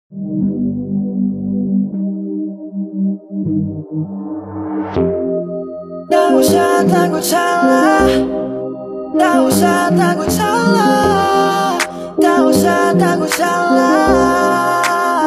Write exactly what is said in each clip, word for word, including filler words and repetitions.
Tak usah takut salah, tak usah takut salah, tak usah takut salah.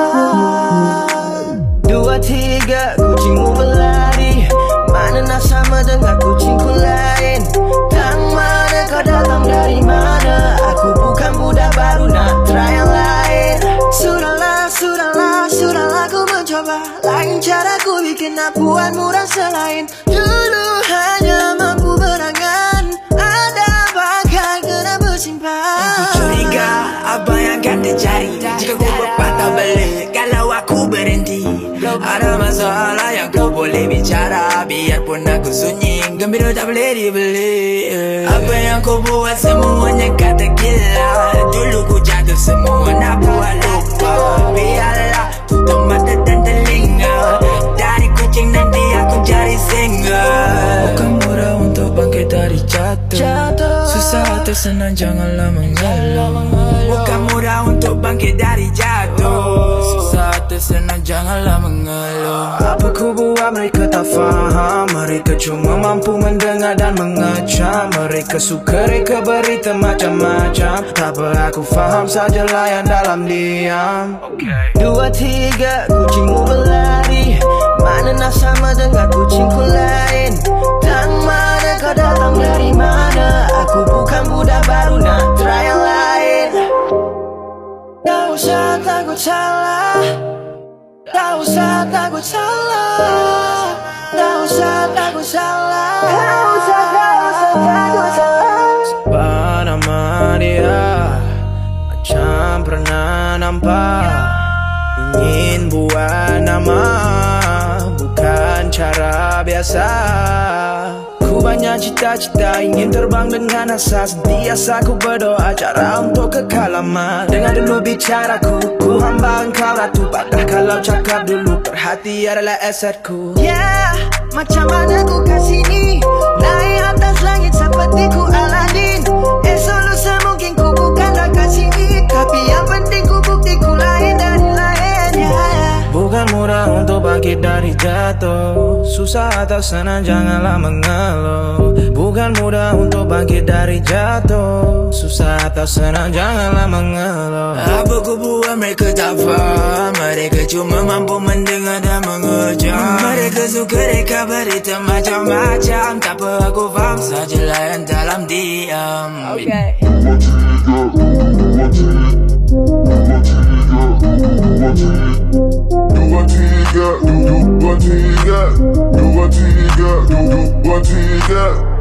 Dua tiga kucingmu berlari, mana nak sama dengan kucingku lain? Tang mana kau datang dari mana? Aku bukan budak baru nak try yang lain. Sudahlah, sudahlah, sudahlah ku mencoba lain cara ku bikin buatmu rasa lain. Dulu hanya mampu berangan, ada bakal kena bersimpan. Aku curiga apa yang akan terjadi jika ku berpatah balik kalau aku berhenti. Ada masalah yang kau boleh bicara, biarpun aku sunyi, gembira tak boleh dibeli. Apa yang kau buat semuanya kata gila. Dulu ku jaga semua nak buat lupa. Biarlah tutup mata dan telinga, dari kucing nanti aku cari singa. Bukan mudah untuk bangkit dari jatuh, Jatuh. susah atau senang janganlah mengeluh. Bukan mudah untuk bangkit dari jatuh, susah atau senang janganlah mengeluh. Apa ku buat mereka tak faham? Mereka cuma mampu mendengar dan mengecam. Mereka suka reka berita macam-macam. Tak apa aku faham saja layan dalam diam. Dua tiga kucingmu berlari, mana nak sama dengan kucingku lain? Tang mana kau datang dari mana? Aku bukan budak baru nak try yang lain. Tak usah takut salah, tak usah takut salah, tak usah takut salah, tak usah, tak usah takut salah. Sebab nama dia macam pernah nampak. Ingin buat nama, bukan cara biasa. Ku banyak cita-cita, ingin terbang dengan asa. Sentiasa ku berdoa cara untuk kekal lama. Dengar dulu bicaraku, ku hamba engkau ratu. Patah kalau cakap dulu, perhati adalah asetku. Ya, macam mana ku kasih ni, naik atas langit seperti ku Aladin. Esok lusa mungkin ku bukan dah kasih ni, tapi yang penting ku bukti ku lain dari lain. Ya, ya. Bukan mudah untuk bangkit dari jatuh, susah atau senang janganlah mengeluh. Bukan mudah untuk bangkit dari jatuh, susah atau senang janganlah mengeluh. Apa ku buat mereka tak faham? Mereka cuma mampu mendengar dan mengecam. Mereka suka reka berita macam-macam. Tak apa aku faham saja layan dalam diam. Okay. Dua tiga, dua tiga, dua tiga, dua tiga, dua tiga.